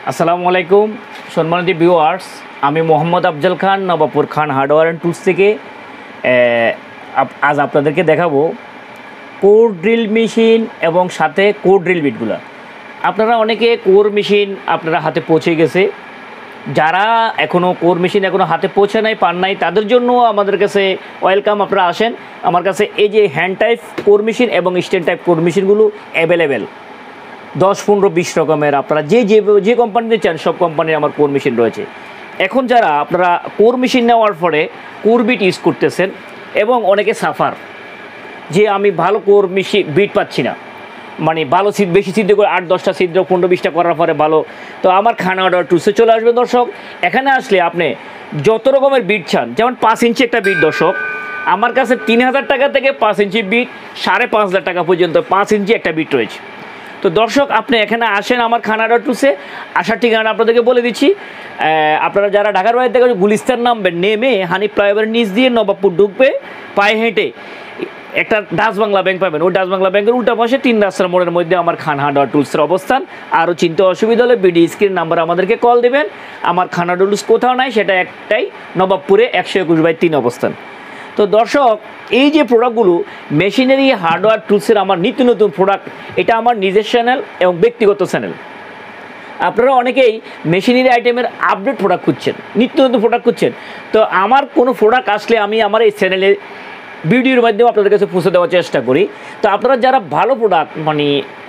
আসসালামু আলাইকুম সম্মানিত ভিউয়ার্স, আমি Mohammad Afzal Khan, Nawabpur Khan hardware and tools থেকে আজ আপনাদেরকে দেখাবো কোর ড্রিল মেশিন এবং সাথে কোর ড্রিল বিটগুলো। আপনারা অনেকে কোর মেশিন আপনারা হাতে পৌঁছে গেছে, যারা এখনও কোর মেশিন এখনও হাতে পৌঁছে নাই পান নাই তাদের জন্য আমাদের কাছে ওয়েলকাম। আপনারা আসেন আমার কাছে, এই যে হ্যান্ড টাইপ কোর মেশিন এবং স্ট্যান্ড টাইপ কোর মেশিনগুলো অ্যাভেলেবেল 10-15-20 রকমের। আপনারা যে কোম্পানিতে চান সব কোম্পানির আমার কোর মেশিন রয়েছে। এখন যারা আপনারা কোর মেশিন নেওয়ার পরে কোর বিট ইউজ করতেছেন এবং অনেকে সাফার যে আমি ভালো কোর মেশিন বিট পাচ্ছি না, মানে ভালো বেশি ছিদ্র করে 8-10টা ছিদ্র 15-20টা করার পরে ভালো, তো আমার খান হার্ডওয়্যার টুলসে চলে আসবে। দর্শক, এখানে আসলে আপনি যত রকমের বিট চান, যেমন 5 ইঞ্চি একটা বিট, দর্শক আমার কাছে 3000 টাকা থেকে 5 ইঞ্চি বিট 5500 টাকা পর্যন্ত 5 ইঞ্চি একটা বিট রয়েছে। তো দর্শক, আপনি এখানে আসেন আমার খান হার্ডওয়্যার টুলসে। আসার ঠিকানা আপনাদেরকে বলে দিচ্ছি। আপনারা যারা ঢাকার বাইরে থেকে গুলিস্তান নামবেন, নেমে হানিফ ফ্লাইওভারের নিচ দিয়ে নবাবপুর ঢুকবে, পায়ে হেঁটে একটা ডাচ বাংলা ব্যাংক পাবেন। ওই ডাচ বাংলা ব্যাংকের উল্টা পাশে 3 রাস্তার মোড়ের মধ্যে আমার খান হার্ডওয়্যার টুলসের অবস্থান। আরও চিন্তা অসুবিধা হলে বিডি স্ক্রিন নাম্বার আমাদেরকে কল দেবেন। আমার খান হার্ডওয়্যার টুলস কোথাও নাই, সেটা একটাই, নবাবপুরে 121/3 অবস্থান। তো দর্শক, এই যে প্রোডাক্টগুলো মেশিনারি হার্ডওয়্যার টুলসের আমার নিত্য নতুন প্রোডাক্ট, এটা আমার নিজের চ্যানেল এবং ব্যক্তিগত চ্যানেল। আপনারা অনেকেই মেশিনারি আইটেমের আপডেট প্রোডাক্ট খুঁজছেন, নিত্য নতুন প্রোডাক্ট খুঁজছেন। তো আমার কোনো প্রোডাক্ট আসলে আমি আমার এই চ্যানেলে ভিডিওর মাধ্যমে আপনাদের কাছে পৌঁছে দেওয়ার চেষ্টা করি। তো আপনারা যারা ভালো প্রোডাক্ট, মানে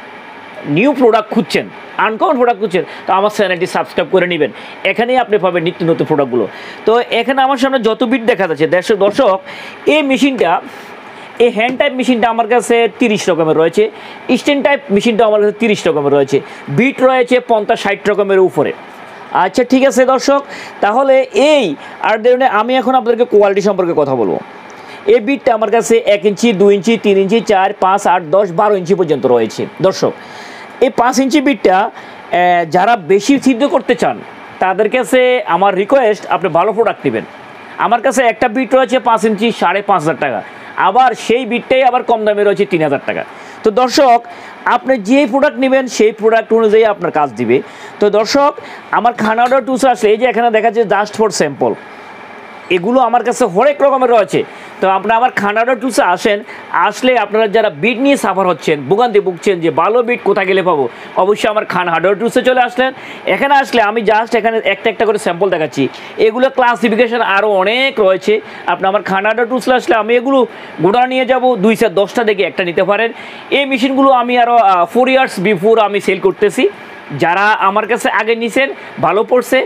নিউ প্রোডাক্ট খুঁজছেন, আনকমন প্রোডাক্ট খুঁজছেন, তো আমার চ্যানেলটি সাবস্ক্রাইব করে নেবেন। এখানেই আপনি পাবেন নিত্য নতুন প্রোডাক্টগুলো। তো এখানে আমার সামনে যত বিট দেখা যাচ্ছে দর্শক, এই মেশিনটা, এই হ্যান্ড টাইপ মেশিনটা আমার কাছে 30 রকমের রয়েছে, স্ট্যান্ড টাইপ মেশিনটা আমার কাছে 30 রকমের রয়েছে, বিট রয়েছে 50-60 রকমের উপরে। আচ্ছা ঠিক আছে দর্শক, তাহলে এই আর ধরুন আমি এখন আপনাদেরকে কোয়ালিটি সম্পর্কে কথা বলবো। এই বিটটা আমার কাছে 1 ইঞ্চি, 2 ইঞ্চি, 3 ইঞ্চি, 4, 5, 8, 10, 12 ইঞ্চি পর্যন্ত রয়েছে। দর্শক, এই 5 ইঞ্চি বিটটা যারা বেশি ছিদ্র করতে চান তাদের কাছে আমার রিকোয়েস্ট, আপনি ভালো প্রোডাক্ট নেবেন। আমার কাছে একটা বিট রয়েছে 5 ইঞ্চি 5500 টাকা, আবার সেই বিটটাই আবার কম দামে রয়েছে 3000 টাকা। তো দর্শক, আপনি যে প্রোডাক্ট নেবেন সেই প্রোডাক্ট অনুযায়ী আপনার কাজ দিবে। তো দর্শক, আমার খান হার্ডওয়্যার টুলস আসলে এই যে এখানে দেখা যাচ্ছে জাস্ট ফর স্যাম্পল, এগুলো আমার কাছে হরেক রকমের রয়েছে। তো আপনারা আমার খান হার্ডওয়্যার টুলসে আসলে আপনারা যারা বিট নিয়ে সাফার হচ্ছেন, ভোগান্তি ভুগছেন যে ভালো বিট কোথায় গেলে পাবো, অবশ্যই আমার খান হার্ডওয়্যার টুলসে চলে আসলেন। এখানে আসলে আমি জাস্ট এখানে একটা করে স্যাম্পল দেখাচ্ছি, এগুলো ক্লাসিফিকেশান আরও অনেক রয়েছে। আপনি আমার খান হার্ডওয়্যার টুলসে আসলে আমি এগুলো গোড়া নিয়ে যাব, 2-10টা দেখে একটা নিতে পারেন। এই মেশিনগুলো আমি আরও 4 ইয়ার্স বিফোর আমি সেল করতেছি। যারা আমার কাছে আগে নিছেন ভালো পড়ছে,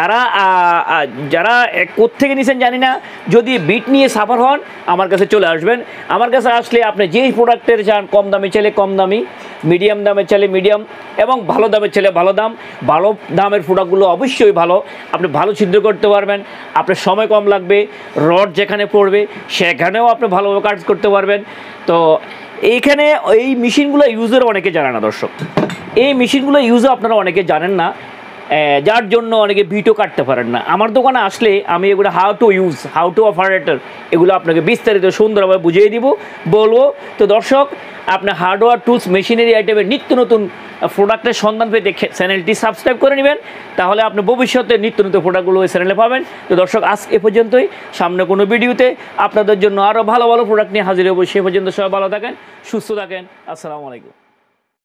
যারা কোত্থেকে নিছেন জানি না, যদি বিট নিয়ে সাফার হন আমার কাছে চলে আসবেন। আমার কাছে আসলে আপনি যেই প্রোডাক্টের চান, কম দামে চাইলে কম দামি, মিডিয়াম দামে চাইলে মিডিয়াম, এবং ভালো দামে চাইলে ভালো দাম। ভালো দামের প্রোডাক্টগুলো অবশ্যই ভালো, আপনি ভালো ছিদ্র করতে পারবেন, আপনার সময় কম লাগবে, রড যেখানে পড়বে সেখানেও আপনি ভালোভাবে কাজ করতে পারবেন। তো এইখানে এই মেশিনগুলো ইউজের অনেকে জানে না দর্শক, এই মেশিনগুলো ইউজও আপনারা অনেকে জানেন না, যার জন্য অনেকে বিটও কাটতে পারেন না। আমার দোকানে আসলে আমি এগুলো how to use, how to operator, এগুলো আপনাকে বিস্তারিত সুন্দরভাবে বুঝিয়ে বলবো। তো দর্শক, আপনার হার্ডওয়্যার টুলস মেশিনারি আইটেমের নিত্য নতুন প্রোডাক্টের সন্ধান পেতে চ্যানেলটি সাবস্ক্রাইব করে নেবেন, তাহলে আপনি ভবিষ্যতে নিত্য নতুন প্রোডাক্টগুলো ওই চ্যানেলে পাবেন। তো দর্শক, আজ এ পর্যন্তই, সামনে কোনো ভিডিওতে আপনাদের জন্য আরও ভালো ভালো প্রোডাক্ট নিয়ে হাজির হবো। সে পর্যন্ত সবাই ভালো থাকেন, সুস্থ থাকেন। আসসালামু আলাইকুম।